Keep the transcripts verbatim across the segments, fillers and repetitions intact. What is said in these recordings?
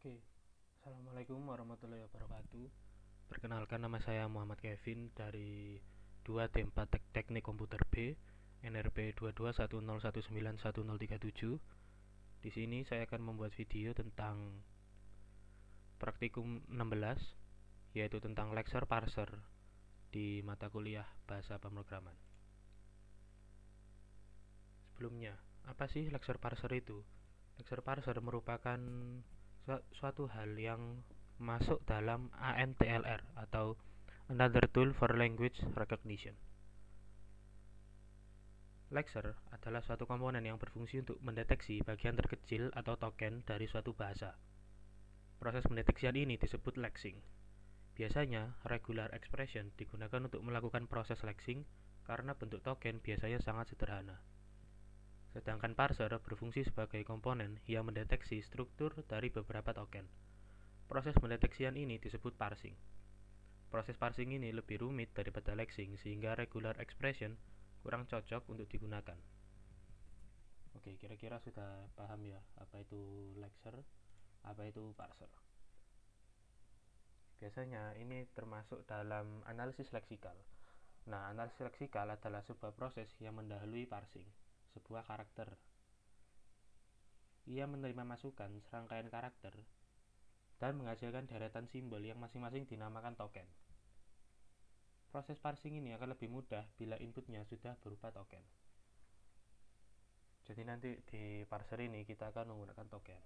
Oke, Assalamualaikum warahmatullahi wabarakatuh. Perkenalkan, nama saya Muhammad Kevin dari dua T empat Tek- Teknik Komputer B, N R B dua dua satu nol satu sembilan satu nol tiga tujuh. Di sini saya akan membuat video tentang praktikum enam belas, yaitu tentang lecture parser di mata kuliah bahasa pemrograman. Sebelumnya, apa sih lecture parser itu? Lecture parser merupakan suatu hal yang masuk dalam A N T L R atau Another Tool for Language Recognition. Lexer adalah suatu komponen yang berfungsi untuk mendeteksi bagian terkecil atau token dari suatu bahasa. Proses pendeteksian ini disebut lexing. Biasanya, regular expression digunakan untuk melakukan proses lexing karena bentuk token biasanya sangat sederhana. Sedangkan parser berfungsi sebagai komponen yang mendeteksi struktur dari beberapa token. Proses pendeteksian ini disebut parsing. Proses parsing ini lebih rumit daripada lexing sehingga regular expression kurang cocok untuk digunakan. Oke, kira-kira sudah paham ya apa itu lexer, apa itu parser. Biasanya ini termasuk dalam analisis leksikal. Nah, analisis leksikal adalah sebuah proses yang mendahului parsing sebuah karakter. Ia menerima masukan serangkaian karakter dan menghasilkan deretan simbol yang masing-masing dinamakan token. Proses parsing ini akan lebih mudah bila inputnya sudah berupa token. Jadi nanti di parser ini kita akan menggunakan token.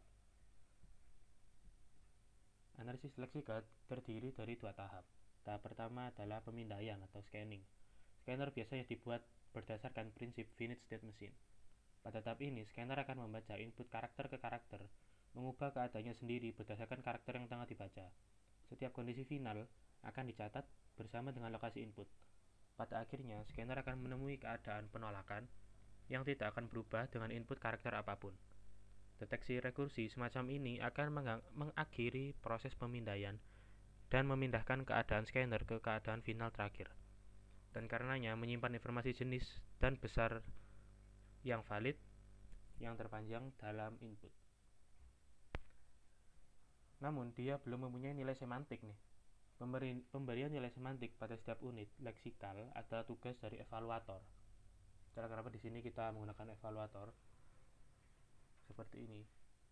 Analisis leksikal terdiri dari dua tahap. Tahap pertama adalah pemindaian atau scanning. Scanner biasanya dibuat berdasarkan prinsip finite state machine. Pada tahap ini, scanner akan membaca input karakter ke karakter, mengubah keadaannya sendiri berdasarkan karakter yang tengah dibaca. Setiap kondisi final akan dicatat bersama dengan lokasi input. Pada akhirnya, scanner akan menemui keadaan penolakan yang tidak akan berubah dengan input karakter apapun. Deteksi rekursi semacam ini akan mengakhiri proses pemindaian dan memindahkan keadaan scanner ke keadaan final terakhir, dan karenanya menyimpan informasi jenis dan besar yang valid yang terpanjang dalam input. Namun dia belum mempunyai nilai semantik nih. Pemberi, pemberian nilai semantik pada setiap unit leksikal adalah tugas dari evaluator. Cara kenapa di sini kita menggunakan evaluator seperti ini.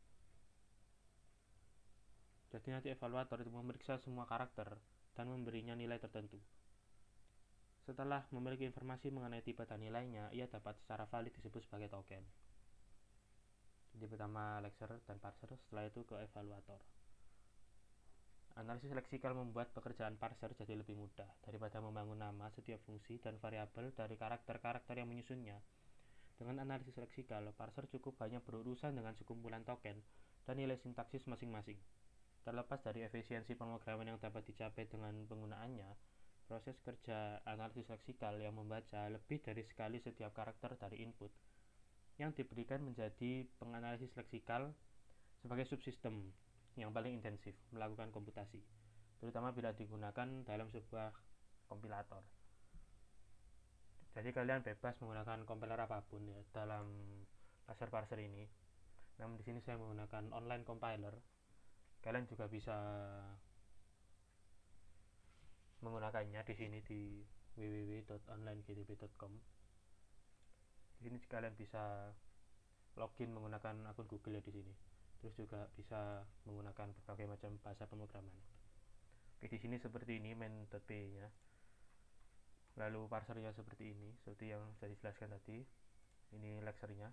Jadi nanti evaluator itu memeriksa semua karakter dan memberinya nilai tertentu. Setelah memiliki informasi mengenai tipe dan nilainya, ia dapat secara valid disebut sebagai token. Jadi pertama lexer dan parser, setelah itu ke evaluator. Analisis leksikal membuat pekerjaan parser jadi lebih mudah daripada membangun nama setiap fungsi dan variabel dari karakter-karakter yang menyusunnya. Dengan analisis leksikal, parser cukup hanya berurusan dengan sekumpulan token dan nilai sintaksis masing-masing. Terlepas dari efisiensi pemrograman yang dapat dicapai dengan penggunaannya, proses kerja analisis leksikal yang membaca lebih dari sekali setiap karakter dari input yang diberikan menjadi penganalisis leksikal sebagai subsistem yang paling intensif melakukan komputasi, terutama bila digunakan dalam sebuah kompilator. Jadi kalian bebas menggunakan kompiler apapun ya dalam laser parser ini. Namun di sini saya menggunakan online compiler. Kalian juga bisa menggunakannya di sini di w w w titik online g t b titik com. Di sini kalian bisa login menggunakan akun Google ya di sini. Terus juga bisa menggunakan berbagai macam bahasa pemrograman. Oke, di sini seperti ini main.py-nya. Lalu parsernya seperti ini, seperti yang saya jelaskan tadi. Ini lecture-nya.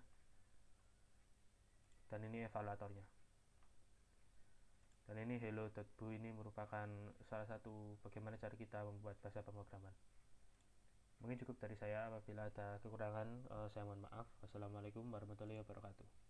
Dan ini evaluatornya. Dan ini hello.bu ini merupakan salah satu bagaimana cara kita membuat bahasa pemrograman. Mungkin cukup dari saya. Apabila ada kekurangan, saya mohon maaf. Wassalamualaikum warahmatullahi wabarakatuh.